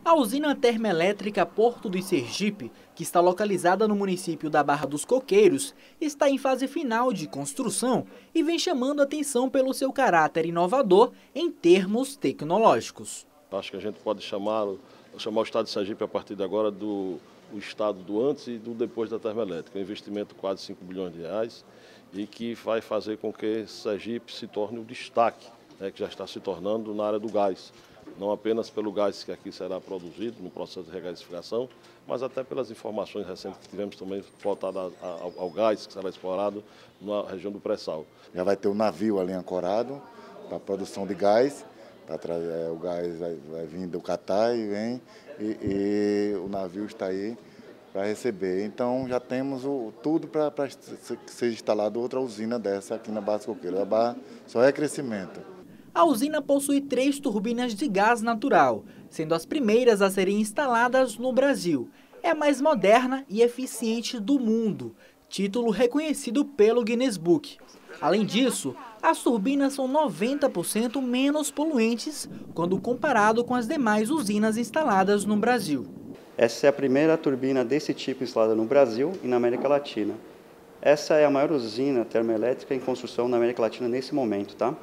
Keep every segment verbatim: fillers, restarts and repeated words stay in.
A usina termoelétrica Porto do Sergipe, que está localizada no município da Barra dos Coqueiros, está em fase final de construção e vem chamando a atenção pelo seu caráter inovador em termos tecnológicos. Acho que a gente pode chamar, chamar o estado de Sergipe a partir de agora do o estado do antes e do depois da termoelétrica. Um investimento de quase cinco bilhões de reais e que vai fazer com que Sergipe se torne um destaque, né, que já está se tornando na área do gás. Não apenas pelo gás que aqui será produzido no processo de regasificação, mas até pelas informações recentes que tivemos também voltadas ao, ao gás que será explorado na região do pré-sal. Já vai ter um navio ali ancorado para a produção de gás, pra trazer, o gás vai, vai vir do Catar e vem, e, e o navio está aí para receber. Então já temos o, tudo para ser instalado outra usina dessa aqui na Barra dos Coqueiros. A Barra só é crescimento. A usina possui três turbinas de gás natural, sendo as primeiras a serem instaladas no Brasil. É a mais moderna e eficiente do mundo, título reconhecido pelo Guinness Book. Além disso, as turbinas são noventa por cento menos poluentes quando comparado com as demais usinas instaladas no Brasil. Essa é a primeira turbina desse tipo instalada no Brasil e na América Latina. Essa é a maior usina termoelétrica em construção na América Latina nesse momento, tá?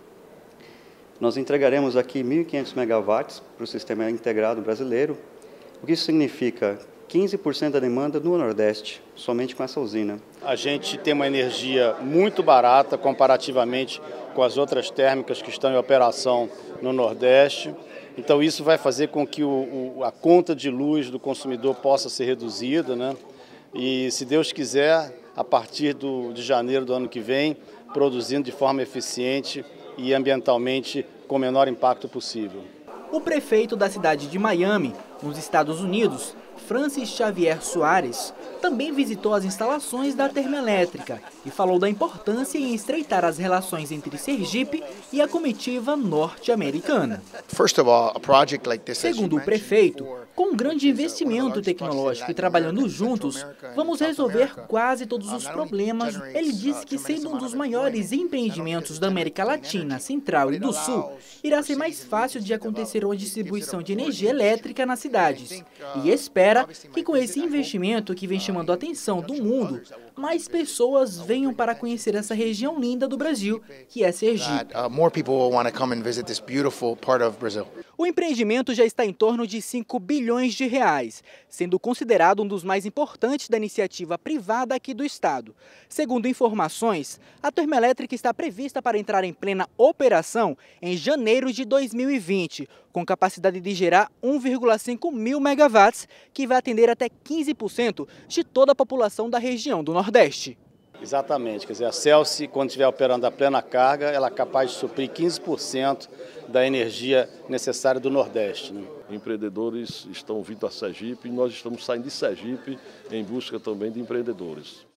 Nós entregaremos aqui mil e quinhentos megawatts para o sistema integrado brasileiro, o que isso significa quinze por cento da demanda no Nordeste, somente com essa usina. A gente tem uma energia muito barata comparativamente com as outras térmicas que estão em operação no Nordeste. Então isso vai fazer com que o, o, a conta de luz do consumidor possa ser reduzida, né? E, se Deus quiser, a partir do, de janeiro do ano que vem, produzindo de forma eficiente e ambientalmente com o menor impacto possível. O prefeito da cidade de Miami, nos Estados Unidos, Francis Xavier Soares, também visitou as instalações da termoelétrica e falou da importância em estreitar as relações entre Sergipe e a comitiva norte-americana. Segundo o prefeito, com um grande investimento tecnológico e trabalhando juntos, vamos resolver quase todos os problemas. Ele disse que, sendo um dos maiores empreendimentos da América Latina, Central e do Sul, irá ser mais fácil de acontecer uma distribuição de energia elétrica nas cidades. E espera que, com esse investimento que vem chamando a atenção do mundo, mais pessoas venham para conhecer essa região linda do Brasil, que é Sergipe. O empreendimento já está em torno de cinco bilhões de reais, sendo considerado um dos mais importantes da iniciativa privada aqui do estado. Segundo informações, a termoelétrica está prevista para entrar em plena operação em janeiro de dois mil e vinte, com capacidade de gerar um vírgula cinco mil megawatts, que vai atender até quinze por cento de toda a população da região do Nordeste. Exatamente, quer dizer, a Celsi, quando estiver operando a plena carga, ela é capaz de suprir quinze por cento da energia necessária do Nordeste, né? Empreendedores estão vindo a Sergipe e nós estamos saindo de Sergipe em busca também de empreendedores.